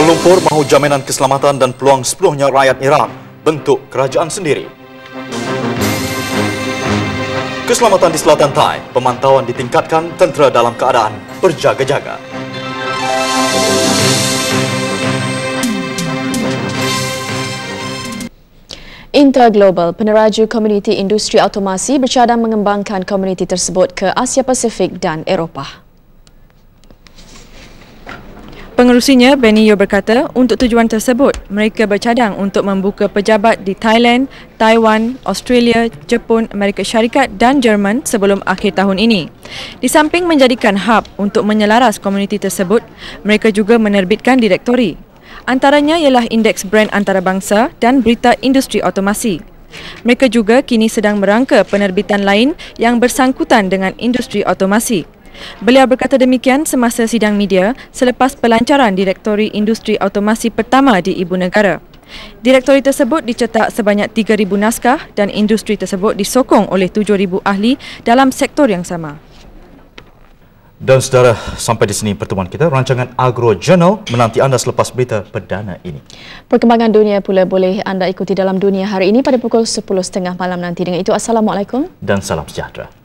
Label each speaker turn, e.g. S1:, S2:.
S1: Lumpur mahu jaminan keselamatan dan peluang sepenuhnya rakyat Iraq bentuk kerajaan sendiri. Keselamatan di selatan Thai, pemantauan ditingkatkan, tentera dalam keadaan berjaga-jaga.
S2: Interglobal, peneraju komuniti industri automasi bercadang mengembangkan komuniti tersebut ke Asia Pasifik dan Eropah.
S3: Pengerusinya, Benny Yeo berkata, untuk tujuan tersebut, mereka bercadang untuk membuka pejabat di Thailand, Taiwan, Australia, Jepun, Amerika Syarikat dan Jerman sebelum akhir tahun ini. Di samping menjadikan hub untuk menyelaras komuniti tersebut, mereka juga menerbitkan direktori. Antaranya ialah Indeks Brand Antarabangsa dan Berita Industri Otomasi. Mereka juga kini sedang merangka penerbitan lain yang bersangkutan dengan industri otomasi. Beliau berkata demikian semasa sidang media selepas pelancaran Direktori Industri Otomasi pertama di Ibu Negara. Direktori tersebut dicetak sebanyak 3,000 naskah dan industri tersebut disokong oleh 7,000 ahli dalam sektor yang sama.
S1: Dan saudara, sampai di sini pertemuan kita. Rancangan Agro Journal menanti anda selepas berita perdana ini.
S2: Perkembangan dunia pula boleh anda ikuti dalam Dunia Hari ini pada pukul 10.30 malam nanti. Dengan itu, Assalamualaikum
S1: dan salam sejahtera.